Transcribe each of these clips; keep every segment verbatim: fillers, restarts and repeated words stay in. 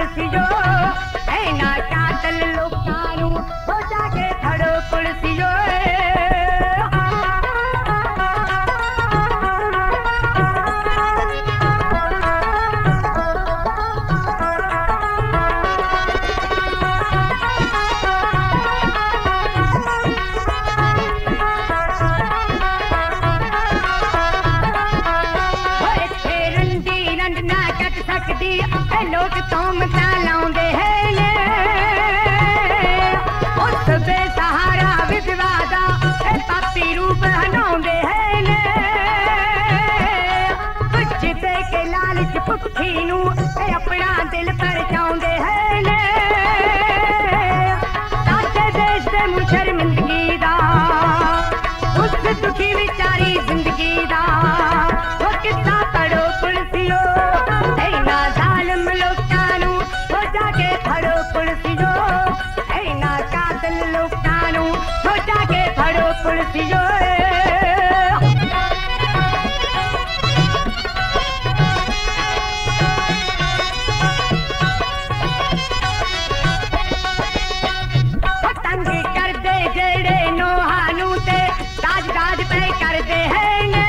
पुलिसियो ऐना कातल लोकां नूं हो जाके फड़ो पुलिसियो। लोग तोमता लाउंदे है उस बेसहारा विधवा दा पापी रूप हनाउंदे है कुछ दे के लालच भुखी नूं अपना दिल परचाउंदे है साडे देश दे मुंह शर्मिंदगी दा उस दुखी विचारी जिंदगी दा वो किस्सा पढ़ो पुलिसियो। पुलिसियो तंग कर दे जेड़े नोहानू ते राज राज पे कर दे है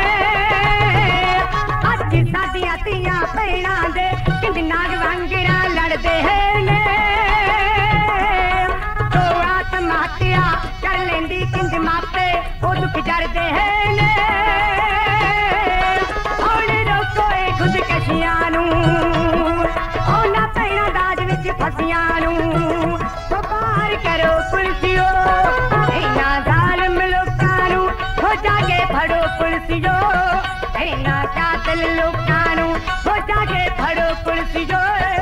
अज सादियां तियां भैणां दे किंद नाग वांगरा लड़दे है तो आत्महत्या कर लेंदी किंज मापे वो दुख जरदे है हुण रोको ए खुदकशियां नूं उन्हां भैणां दाज विच फसियां नूं बाहर करो पुलिसियो ऐना जालिम लोकां नूं हो जाके फड़ो पुलिसियो ऐना कातल लोकां नूं हो जाके फड़ो पुलिसियो।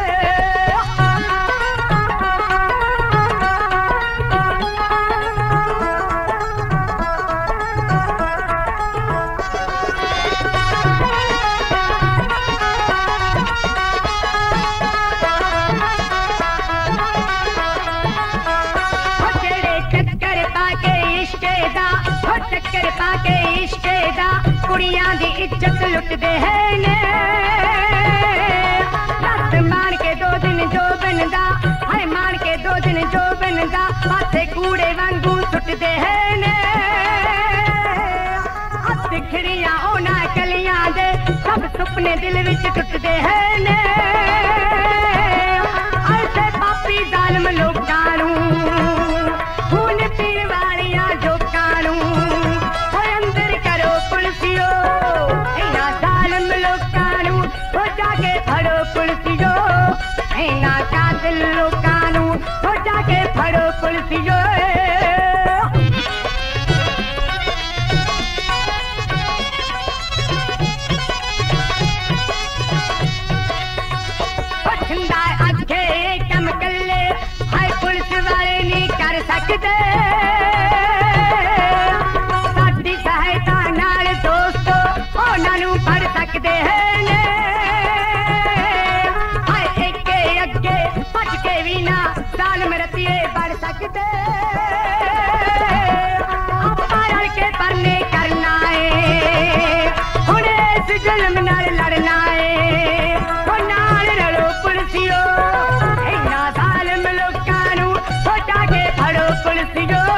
चक्कर पाके इश्के दा कुड़ियां दी इज्जत लुटदे है रत मान के दो दिन जो बनदा हाय मान के दो दिन जो बनदा माथे कूड़े वांगू सुटदे है हथ खिड़ियां ओना कलियां दे सब सुपने दिल विच टुटदे है ऐसे पापी जालिम लोकां नूं खून पीण वालियां जोकां नूं ऐना जालिम लोकां नूं हो जाके फड़ो पुलिसियो ऐना कातिल लोकां नूं हो जाके फड़ो पुलिसियो। छंदा अगे कम कल्ले हाय पुलिस वाले नहीं कर सकदे साडी सहायता नाल दोस्तो उन्हां नूं फड़ सकदे है हाय एके अगे भज के भी ना जालिम रतिए बढ़ सकदे आपां रल के परने करना है हुण इस जुल्म नाल लड़ना है ओ नाल रलो पुलिसियो ऐना जालिम लोकां नूं हो जाके फड़ो पुलिसियो।